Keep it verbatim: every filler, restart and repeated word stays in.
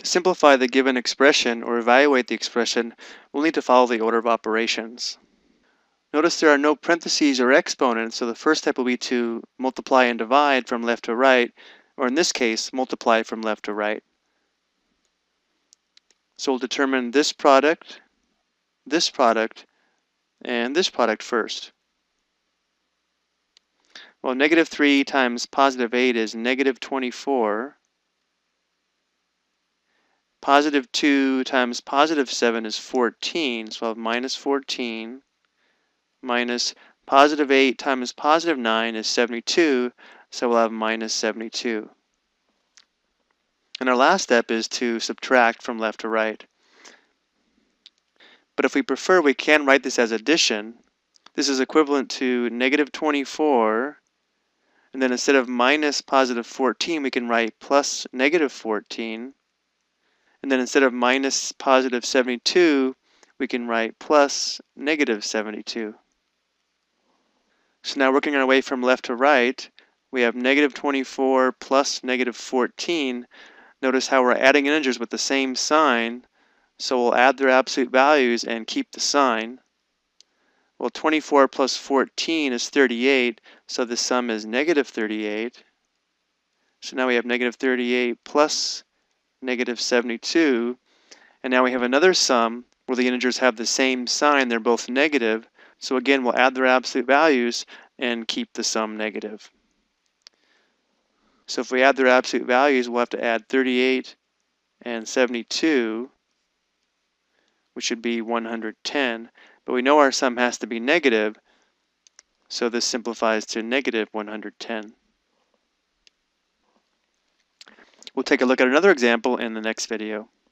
To simplify the given expression or evaluate the expression, we'll need to follow the order of operations. Notice there are no parentheses or exponents, so the first step will be to multiply and divide from left to right, or in this case, multiply from left to right. So we'll determine this product, this product, and this product first. Well, negative three times positive eight is negative twenty-four. Positive two times positive seven is fourteen, so I'll have minus fourteen, minus positive eight times positive nine is seventy-two, so we'll have minus seventy-two. And our last step is to subtract from left to right. But if we prefer, we can write this as addition. This is equivalent to negative twenty-four, and then instead of minus positive fourteen, we can write plus negative fourteen. And then instead of minus positive seventy-two, we can write plus negative seventy-two. So now working our way from left to right, we have negative twenty-four plus negative fourteen. Notice how we're adding integers with the same sign, so we'll add their absolute values and keep the sign. Well, twenty-four plus fourteen is thirty-eight, so the sum is negative thirty-eight. So now we have negative thirty-eight plus negative seventy-two, and now we have another sum where the integers have the same sign, they're both negative, so again we'll add their absolute values and keep the sum negative. So if we add their absolute values, we'll have to add thirty-eight and seventy-two, which should be one hundred ten, but we know our sum has to be negative, so this simplifies to negative one hundred ten. We'll take a look at another example in the next video.